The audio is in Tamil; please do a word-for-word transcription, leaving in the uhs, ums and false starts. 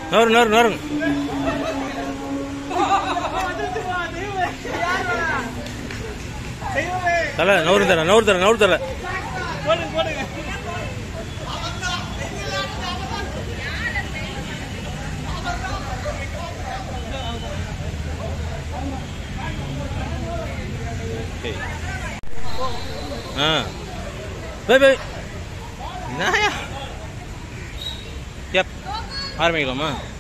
நவரு நவரு நவருங்க. தலை நவரு தர நவரு தர நவரு தர ஆ பை பை நாயா. எப் ஆரம்பிக்கலாமா?